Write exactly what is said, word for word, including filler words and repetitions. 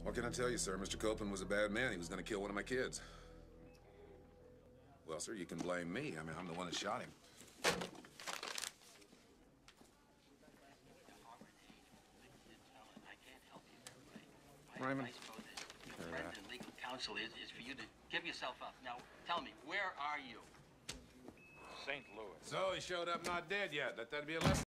What can I tell you, sir? Mister Copeland was a bad man. He was going to kill one of my kids. Well, sir, you can blame me. I mean, I'm the one that shot him. Raymond. Your friend and legal counsel is, is for you to give yourself up. Now, tell me, where are you? Saint Louis. So he showed up not dead yet. Let that be a lesson.